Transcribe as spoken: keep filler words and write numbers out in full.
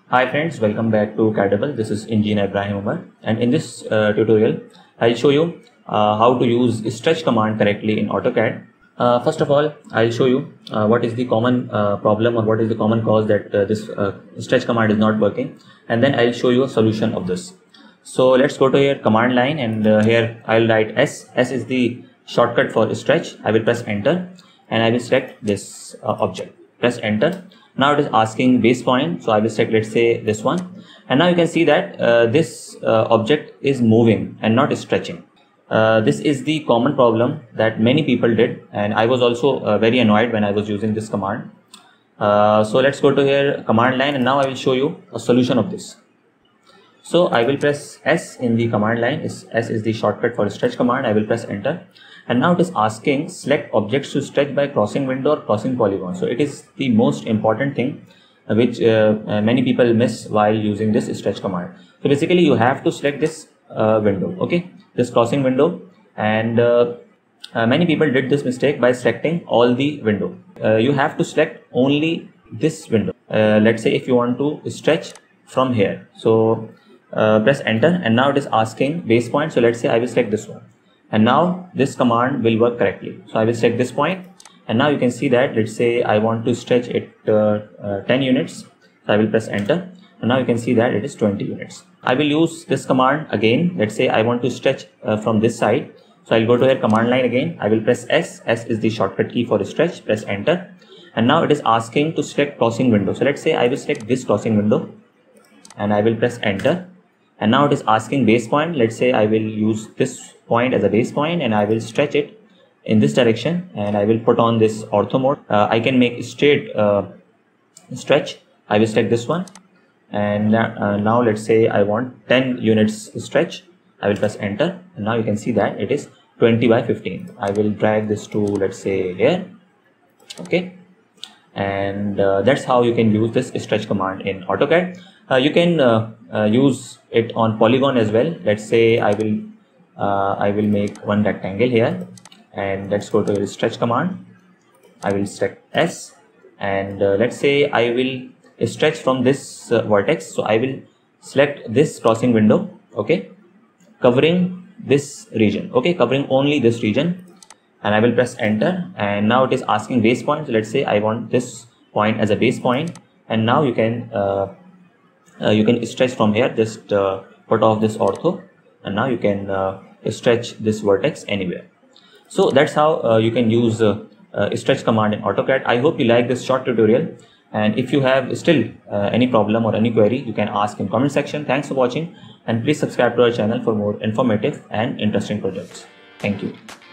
Hi friends, welcome back to CADable. This is Engineer Ibrahim Omer, and in this uh, tutorial I'll show you uh, how to use stretch command correctly in AutoCAD. Uh, first of all, I'll show you uh, what is the common uh, problem or what is the common cause that uh, this uh, stretch command is not working, and then I'll show you a solution of this. So let's go to here command line, and uh, here I'll write S. S is the shortcut for stretch. I will press enter and I will select this uh, object. Press enter. Now it is asking base point, so I will select, let's say, this one, and now you can see that uh, this uh, object is moving and not stretching. Uh, this is the common problem that many people did, and I was also uh, very annoyed when I was using this command. Uh, so let's go to here command line, and now I will show you a solution of this. So I will press S in the command line. S is the shortcut for stretch command. I will press enter, and now it is asking select objects to stretch by crossing window or crossing polygon. So it is the most important thing uh, which uh, uh, many people miss while using this stretch command. So basically you have to select this uh, window, okay, this crossing window, and uh, uh, many people did this mistake by selecting all the window. Uh, you have to select only this window. Uh, let's say if you want to stretch from here, so uh, press enter, and now it is asking base point. So let's say I will select this one, and now this command will work correctly. So I will select this point, and now you can see that, let's say I want to stretch it uh, uh, ten units. So I will press enter, and now you can see that it is twenty units. I will use this command again. Let's say I want to stretch uh, from this side. So I'll go to here command line again. I will press S. S is the shortcut key for stretch. Press enter, and now it is asking to select crossing window. So let's say I will select this crossing window, and I will press enter. And now it is asking base point. Let's say I will use this point as a base point, and I will stretch it in this direction, and I will put on this ortho mode. Uh, I can make straight uh, stretch. I will select this one, and uh, now let's say I want ten units stretch. I will press enter, and now you can see that it is twenty by fifteen. I will drag this to, let's say, here, okay, and uh, that's how you can use this stretch command in AutoCAD. Uh, you can uh, uh, use it on polygon as well. Let's say I will uh, I will make one rectangle here, and let's go to the stretch command. I will select S, and uh, let's say I will stretch from this uh, vertex. So I will select this crossing window, okay, covering this region, okay, covering only this region, and I will press enter, and now it is asking base point. So let's say I want this point as a base point, and now you can uh, Uh, you can stretch from here. Just uh, put off this ortho, and now you can uh, stretch this vertex anywhere. So that's how uh, you can use uh, uh, stretch command in AutoCAD. I hope you like this short tutorial, and if you have still uh, any problem or any query, you can ask in comment section. Thanks for watching, and please subscribe to our channel for more informative and interesting projects. Thank you.